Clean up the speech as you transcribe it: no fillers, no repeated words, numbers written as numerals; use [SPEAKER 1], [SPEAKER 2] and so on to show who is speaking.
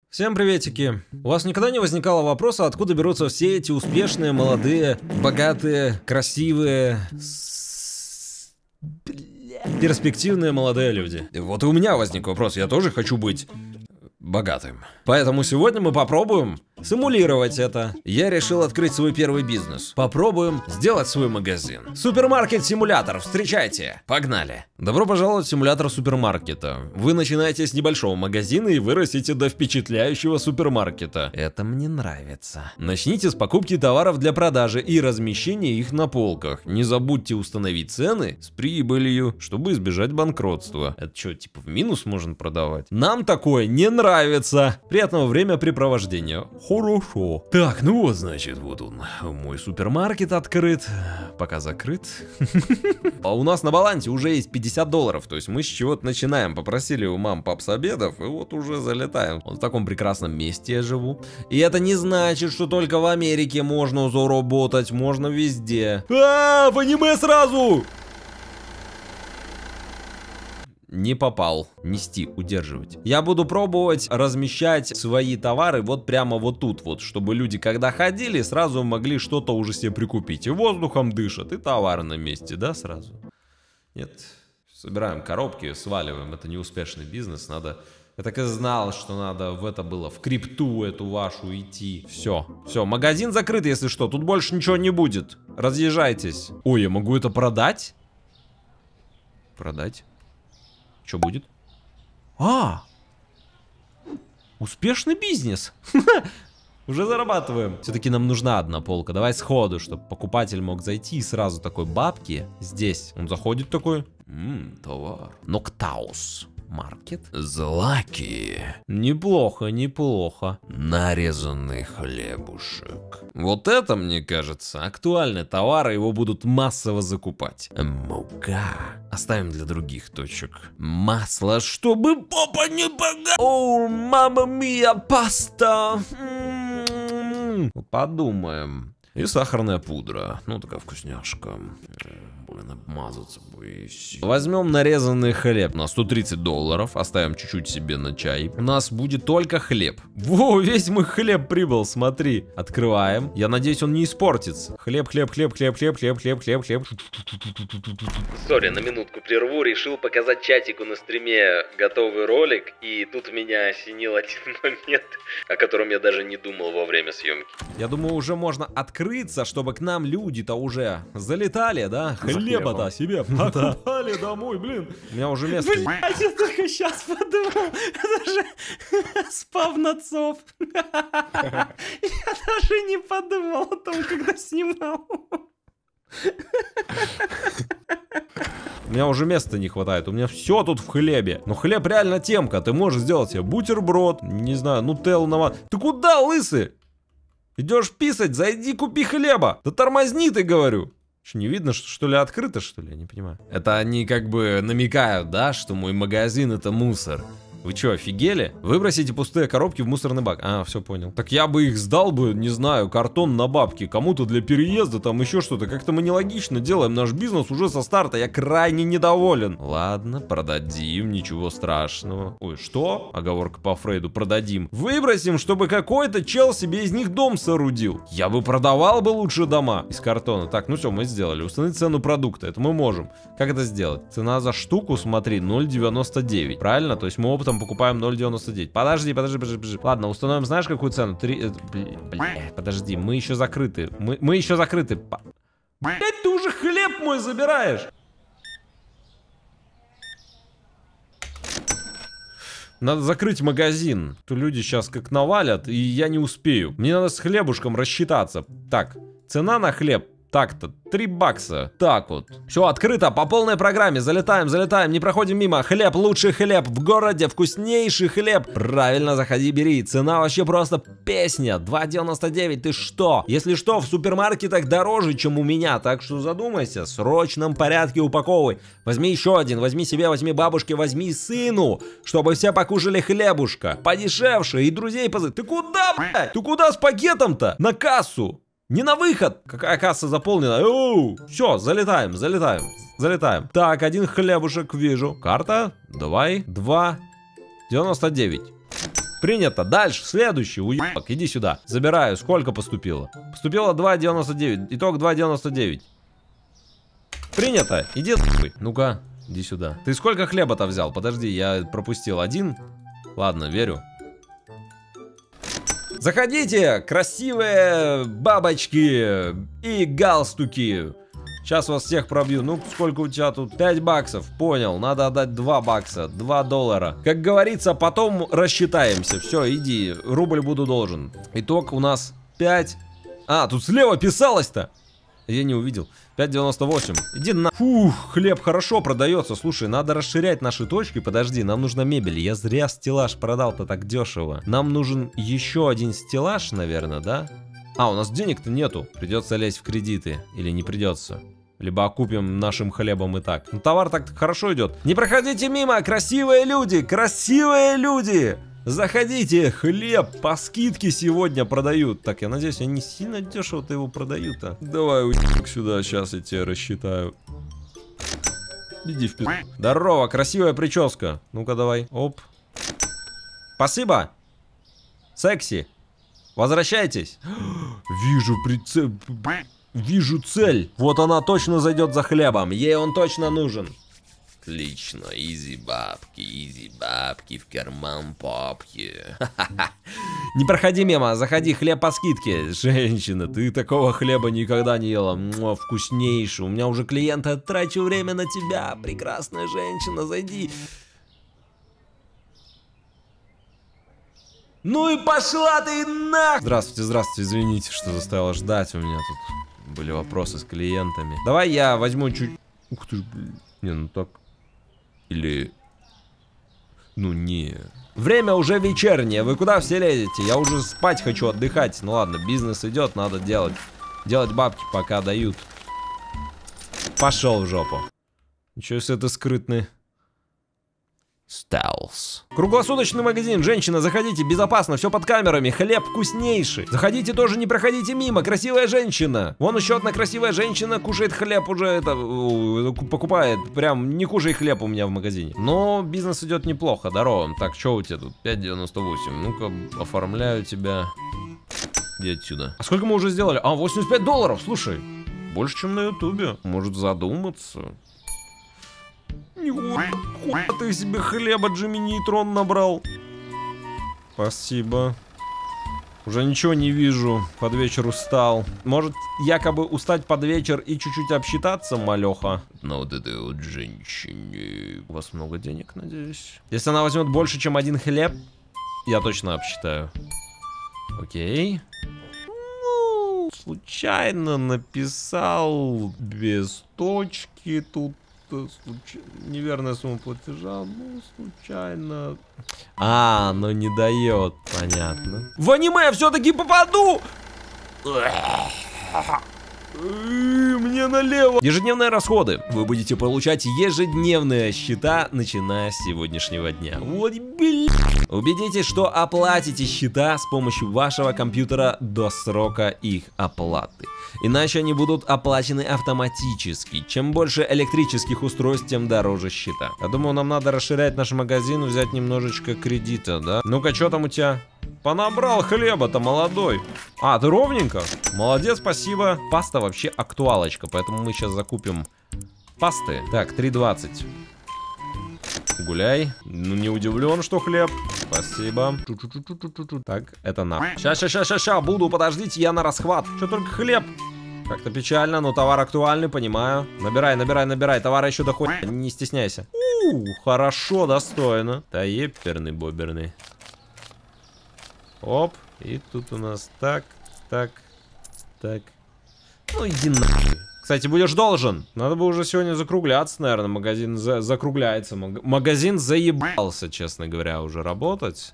[SPEAKER 1] Всем приветики! У вас никогда не возникало вопроса, откуда берутся все эти успешные, молодые, богатые, красивые, перспективные молодые люди? И вот и у меня возник вопрос, я тоже хочу быть богатым. Поэтому сегодня мы попробуем симулировать это. Я решил открыть свой первый бизнес. Попробуем сделать свой магазин. Супермаркет-симулятор, встречайте! Погнали! Добро пожаловать в симулятор супермаркета. Вы начинаете с небольшого магазина и вырастете до впечатляющего супермаркета. Это мне нравится. Начните с покупки товаров для продажи и размещения их на полках. Не забудьте установить цены с прибылью, чтобы избежать банкротства. Это что, типа в минус можно продавать? Нам такое не нравится. Приятного времяпрепровождения. Хорошо. Так, ну вот, значит, вот он. Мой супермаркет открыт. Пока закрыт. А у нас на балансе уже есть $50. То есть мы с чего-то начинаем. Попросили у мам пап с обедов, и вот уже залетаем. Вот в таком прекрасном месте я живу. И это не значит, что только в Америке можно заработать. Можно везде. В аниме сразу! Не попал. Нести, удерживать. Я буду пробовать размещать свои товары вот прямо вот тут вот, чтобы люди, когда ходили, сразу могли что-то уже себе прикупить. И воздухом дышат, и товары на месте, да, сразу? Нет. Собираем коробки, сваливаем. Это неуспешный бизнес, надо... Я так и знал, что надо в это было, в крипту эту вашу идти. Все, все, магазин закрыт, если что, тут больше ничего не будет. Разъезжайтесь. Ой, я могу это продать? Продать? Что будет? Успешный бизнес. Уже зарабатываем. Все-таки нам нужна одна полка. Давай сходу, чтобы покупатель мог зайти и сразу такой бабки здесь. Он заходит такой. Товар. Ноктаус. Маркет. Злаки. Неплохо, неплохо. Нарезанный хлебушек. Вот это, мне кажется, актуальный товар, его будут массово закупать. Мука. Оставим для других точек. Масло, чтобы попа не богат. О, мама мия, паста. Подумаем. И сахарная пудра. Ну, такая вкусняшка. Блин, обмазаться боюсь. Возьмем нарезанный хлеб на $130. Оставим чуть-чуть себе на чай. У нас будет только хлеб. Во, весь мой хлеб прибыл, смотри. Открываем. Я надеюсь, он не испортится. Хлеб, хлеб, хлеб, хлеб, хлеб, хлеб, хлеб, хлеб, хлеб.
[SPEAKER 2] Сори, на минутку прерву. Решил показать чатику на стриме готовый ролик. И тут меня осенил один момент, о котором я даже не думал во время съемки.
[SPEAKER 1] Я думаю, уже можно открыться, чтобы к нам люди-то уже залетали, да? Хлеба-то себе подали домой, блин. У меня уже место.
[SPEAKER 3] Блять, я только сейчас подумал. Это же спавнацов. Я даже не подумал о том, когда снимал.
[SPEAKER 1] У меня уже места не хватает, у меня все тут в хлебе. Но хлеб реально темка, ты можешь сделать себе бутерброд, не знаю, нутеллу на... Ты куда, лысый? Идешь писать, зайди купи хлеба. Да тормозни ты, говорю. Что, не видно, что ли открыто, что ли? Я не понимаю. Это они как бы намекают, да, что мой магазин это мусор. Вы что, офигели? Выбросите пустые коробки в мусорный бак. Все понял. Так я бы их сдал бы, не знаю, картон на бабки. Кому-то для переезда, там еще что-то. Как-то мы нелогично делаем наш бизнес уже со старта. Я крайне недоволен. Ладно, продадим, ничего страшного. Ой, что? Оговорка по Фрейду, продадим. Выбросим, чтобы какой-то чел себе из них дом соорудил. Я бы продавал бы лучше дома из картона. Так, ну все, мы сделали. Установить цену продукта, это мы можем. Как это сделать? Цена за штуку, смотри, 0,99. Правильно? То есть мы опытом покупаем 0,99. Подожди. Ладно, установим, знаешь, какую цену? 3... подожди, мы еще закрыты. Мы еще закрыты. Блять, ты уже хлеб мой забираешь. Надо закрыть магазин. То люди сейчас как навалят, и я не успею. Мне надо с хлебушком рассчитаться. Так, цена на хлеб. Так-то, $3. Так вот. Все, открыто, по полной программе. Залетаем, не проходим мимо. Хлеб, лучший хлеб в городе, вкуснейший хлеб. Правильно, заходи, бери. Цена вообще просто песня. 2,99, ты что? Если что, в супермаркетах дороже, чем у меня. Так что задумайся, в срочном порядке упаковывай. Возьми еще один, возьми себе, возьми бабушке, возьми сыну. Чтобы все покушали хлебушка. Подешевше и друзей позови. Ты куда, блядь? Ты куда с пакетом-то? На кассу. Не на выход! Какая касса заполнена? Оу! Все, залетаем. Так, один хлебушек вижу. Карта? Давай. 2,99. Принято. Дальше, следующий, уебок, иди сюда. Забираю. Сколько поступило? Поступило 2,99. Итог 2,99. Принято. Иди нахуй. Ну-ка, иди сюда. Ты сколько хлеба-то взял? Подожди, я пропустил 1. Ладно, верю. Заходите, красивые бабочки и галстуки. Сейчас вас всех пробью. Ну, сколько у тебя тут? 5 баксов. Понял. Надо отдать 2 бакса. 2 доллара. Как говорится, потом рассчитаемся. Все, иди. Рубль буду должен. Итог у нас 5. А, тут слева писалось-то. Я не увидел. 5,98. Иди на... Фух, хлеб хорошо продается. Слушай, надо расширять наши точки. Подожди, нам нужна мебель. Я зря стеллаж продал-то так дешево. Нам нужен еще один стеллаж, наверное, да? А, у нас денег-то нету. Придется лезть в кредиты. Или не придется. Либо окупим нашим хлебом и так. Ну, товар так хорошо идет. Не проходите мимо, красивые люди! Красивые люди! Заходите, хлеб по скидке сегодня продают. Так, я надеюсь, они не сильно дешево-то его продают-то. Давай, уебок, сюда, сейчас я тебя рассчитаю. Иди в пизду. Здорово, красивая прическа. Ну-ка, давай. Оп. Спасибо. Секси. Возвращайтесь. Вижу цель. Вот она точно зайдет за хлебом. Ей он точно нужен. Отлично. Изи бабки в карман папки. Не проходи мимо, заходи, хлеб по скидке. Женщина, ты такого хлеба никогда не ела. Вкуснейший. У меня уже клиенты, трачу время на тебя. Прекрасная женщина, зайди. Ну и пошла ты нах! Здравствуйте, здравствуйте, извините, что заставила ждать. У меня тут были вопросы с клиентами. Давай я возьму чуть... Ух ты, блин. Не, ну так... Или... Ну не... Время уже вечернее, вы куда все лезете? Я уже спать хочу, отдыхать. Ну ладно, бизнес идет, надо делать. Делать бабки, пока дают. Пошел в жопу. Ничего себе ты скрытный. Стелс. Круглосуточный магазин. Женщина, заходите, безопасно, все под камерами. Хлеб вкуснейший. Заходите тоже, не проходите мимо. Красивая женщина. Вон еще одна красивая женщина кушает хлеб уже, это, покупает. Прям не кушай хлеб у меня в магазине. Но бизнес идет неплохо, здорово. Так, что у тебя тут? 5,98. Ну-ка, оформляю тебя. Иди отсюда. А сколько мы уже сделали? А, 85 долларов, слушай. Больше, чем на ютубе. Может задуматься. Нихуя ты себе хлеба, Джимми Нейтрон набрал. Спасибо. Уже ничего не вижу. Под вечер устал. Может, якобы устать под вечер и чуть-чуть обсчитаться, малеха? Но вот этой вот женщине... У вас много денег, надеюсь? Если она возьмет больше, чем один хлеб, я точно обсчитаю. Окей. Ну, случайно написал без точки тут. Неверная сумма платежа, ну, случайно. А, но не дает, понятно. В аниме я все-таки попаду! Мне налево. Ежедневные расходы. Вы будете получать ежедневные счета, начиная с сегодняшнего дня. Вот, блин. Убедитесь, что оплатите счета с помощью вашего компьютера до срока их оплаты. Иначе они будут оплачены автоматически. Чем больше электрических устройств, тем дороже счета. Я думаю, нам надо расширять наш магазин, взять немножечко кредита, да? Ну-ка, что там у тебя? Понабрал хлеба-то, молодой. А, ты ровненько? Молодец, спасибо. Паста вообще актуалочка, поэтому мы сейчас закупим пасты. Так, 3,20. Гуляй. Ну, не удивлен, что хлеб. Спасибо. Так, это на. Ща, буду, подождите, я на расхват. Что только хлеб? Как-то печально, но товар актуальный, понимаю. Набирай. Товара еще доходит, не стесняйся. Хорошо, достойно. Да еперный боберный. Оп, и тут у нас так. Ну иди нахуй. Кстати, будешь должен. Надо бы уже сегодня закругляться, наверное. Магазин закругляется. Магазин заебался, честно говоря, уже работать.